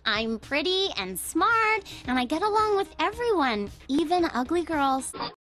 I'm pretty and smart, and I get along with everyone, even ugly girls.